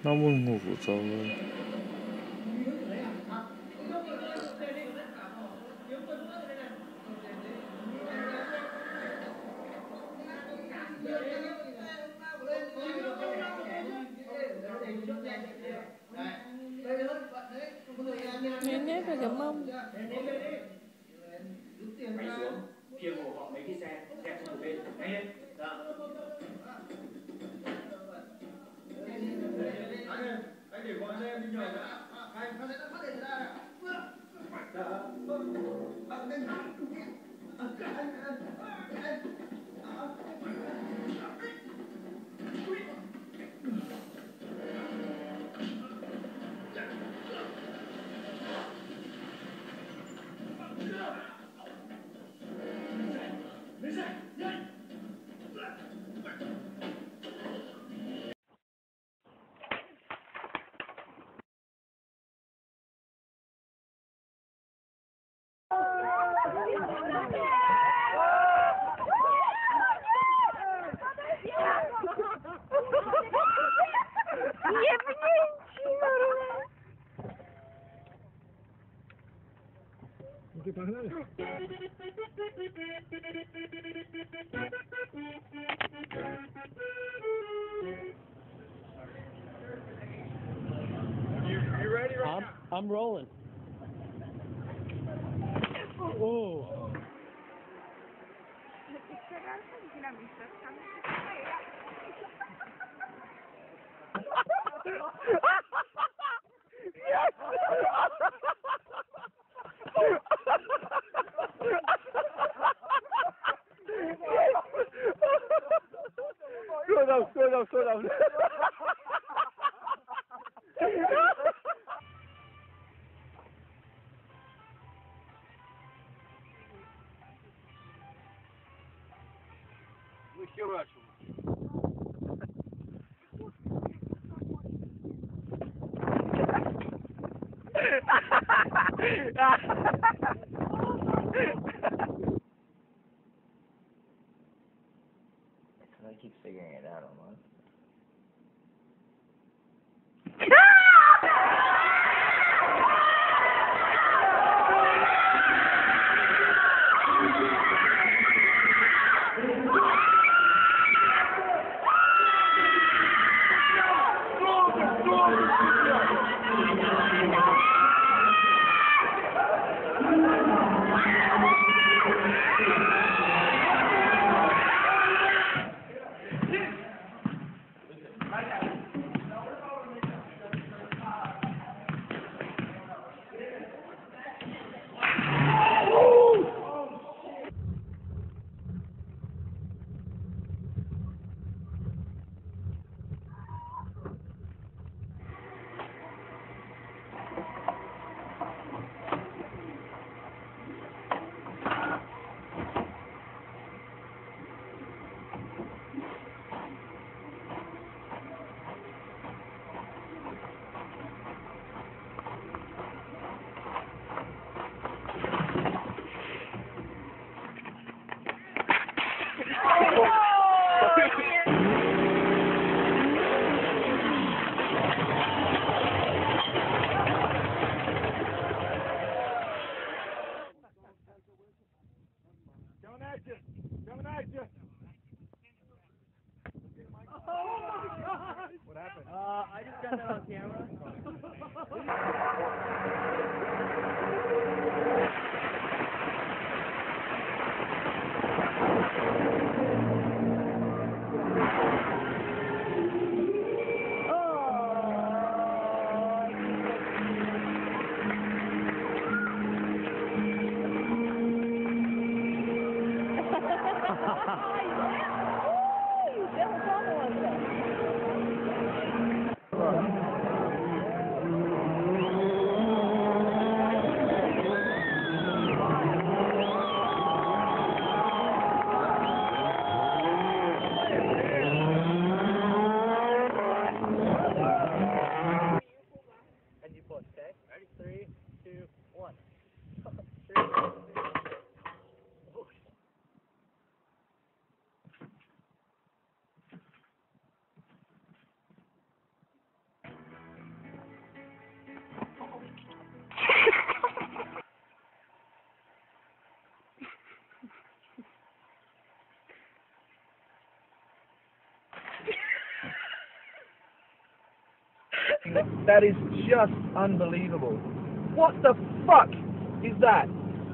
나무는 거 보자. Nếp về cái mông. Máy xuống, khiêng hộ họ mấy cái xe sang một bên, nhanh lên. Anh để gọi xe đi nhờ đã. Anh phát hiện ra. You ready? I'm rolling. Oh. Slow down. I keep figuring it out almost. Coming at you. What happened? I just got that on camera. That is just unbelievable. What the fuck is that?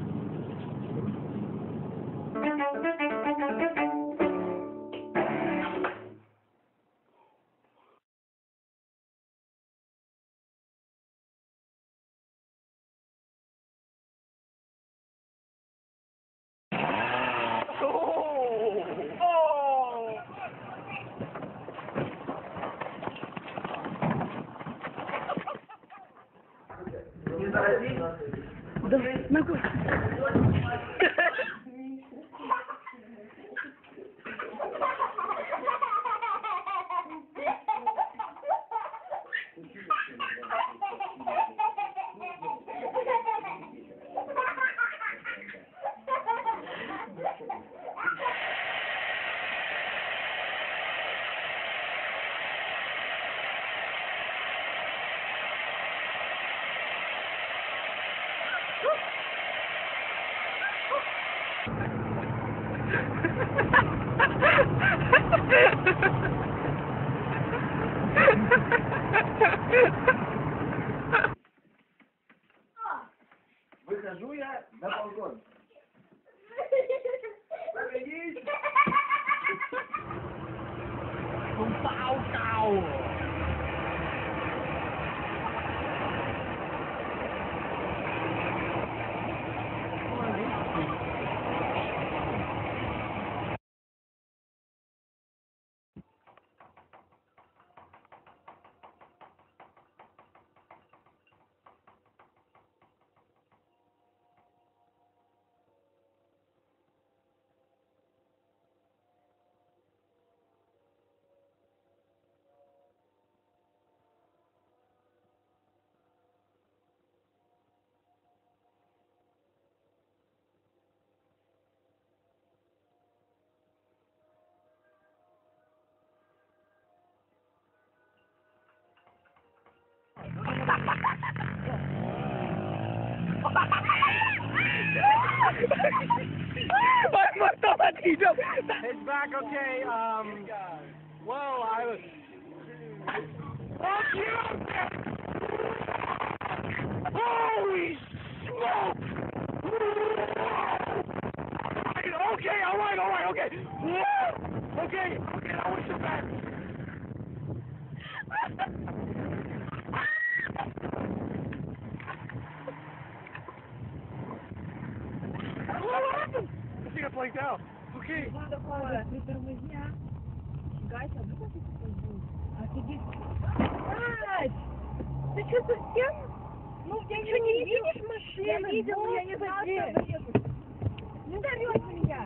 Выхожу я на балкон. It's back, okay, well, I was... Fuck you! Holy smoke! Okay, alright, okay. Whoa! Okay, that was the best. What happened? I think I blanked out. Okay. Притормози, а. Гайка, выкати звук. Офигеть. Ать! Ты что, совсем? Ну, я не видишь машины? Я видел, я не знала, что заехать. Не зарёт меня.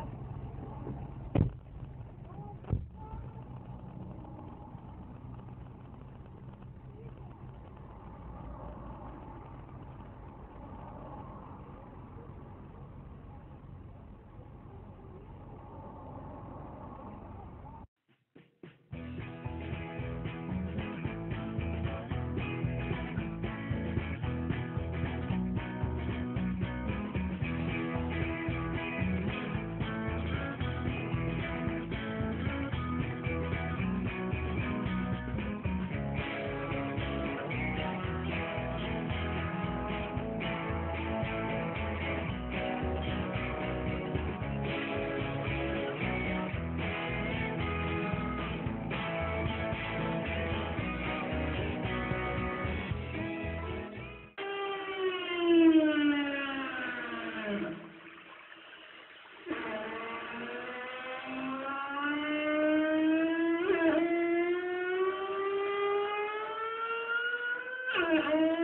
Mm-hmm.